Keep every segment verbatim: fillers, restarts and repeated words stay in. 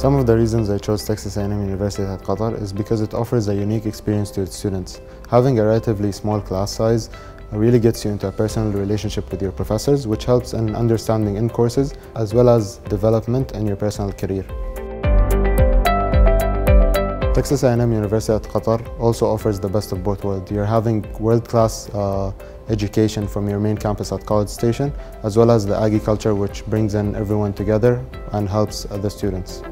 Some of the reasons I chose Texas A and M University at Qatar is because it offers a unique experience to its students. Having a relatively small class size really gets you into a personal relationship with your professors, which helps in understanding in courses as well as development in your personal career. Texas A and M University at Qatar also offers the best of both worlds. You're having world-class uh, education from your main campus at College Station, as well as the Aggie culture, which brings in everyone together and helps uh, the students.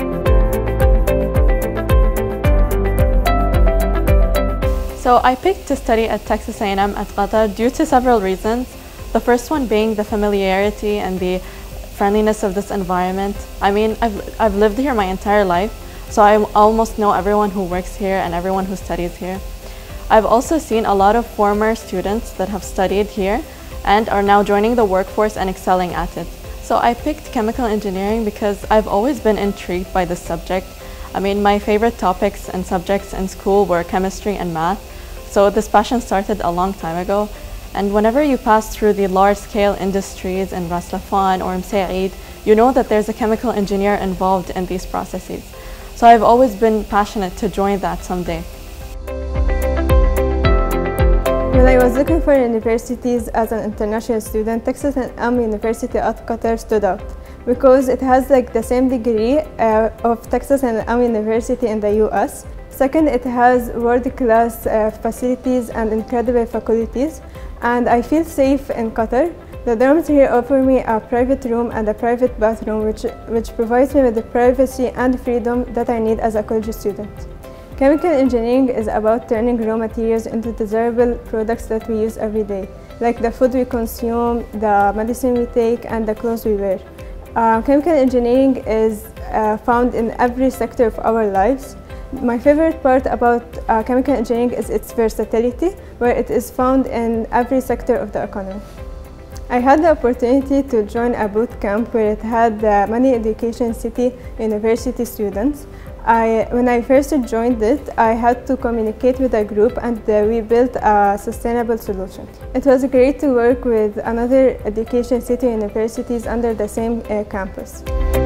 So I picked to study at Texas A and M at Qatar due to several reasons. The first one being the familiarity and the friendliness of this environment. I mean, I've, I've lived here my entire life, so I almost know everyone who works here and everyone who studies here. I've also seen a lot of former students that have studied here and are now joining the workforce and excelling at it. So I picked chemical engineering because I've always been intrigued by this subject. I mean, my favorite topics and subjects in school were chemistry and math. So this passion started a long time ago, and whenever you pass through the large-scale industries in Ras Laffan or Msaid, you know that there's a chemical engineer involved in these processes. So I've always been passionate to join that someday. When I was looking for universities as an international student, Texas A and M University at Qatar stood out because it has like the same degree uh, of Texas A and M University in the U S. Second, it has world-class uh, facilities and incredible faculties, and I feel safe in Qatar. The dorms here offer me a private room and a private bathroom, which, which provides me with the privacy and freedom that I need as a college student. Chemical engineering is about turning raw materials into desirable products that we use every day, like the food we consume, the medicine we take, and the clothes we wear. Uh, chemical engineering is uh, found in every sector of our lives. My favorite part about uh, chemical engineering is its versatility, where it is found in every sector of the economy. I had the opportunity to join a boot camp where it had uh, many education city university students. I, when I first joined it, I had to communicate with a group, and uh, we built a sustainable solution. It was great to work with another education city universities under the same uh, campus.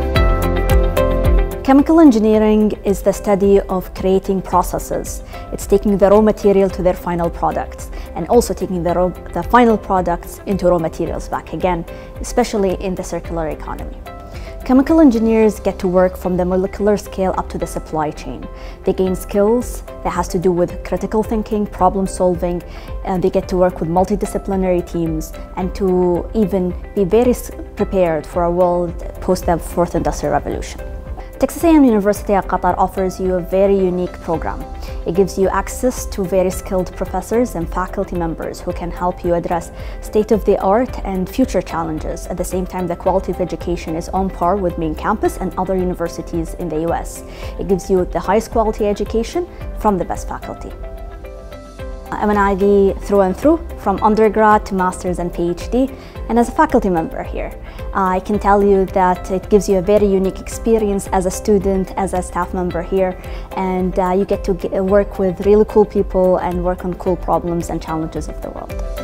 Chemical engineering is the study of creating processes. It's taking the raw material to their final products and also taking the, raw, the final products into raw materials back again, especially in the circular economy. Chemical engineers get to work from the molecular scale up to the supply chain. They gain skills that has to do with critical thinking, problem solving, and they get to work with multidisciplinary teams and to even be very prepared for a world post the fourth industrial revolution. Texas A and M University at Qatar offers you a very unique program. It gives you access to very skilled professors and faculty members who can help you address state-of-the-art and future challenges. At the same time, the quality of education is on par with main campus and other universities in the U S. It gives you the highest quality education from the best faculty. I'm an Aggie through and through, from undergrad to master's and PhD, and as a faculty member here. Uh, I can tell you that it gives you a very unique experience as a student, as a staff member here, and uh, you get to get, work with really cool people and work on cool problems and challenges of the world.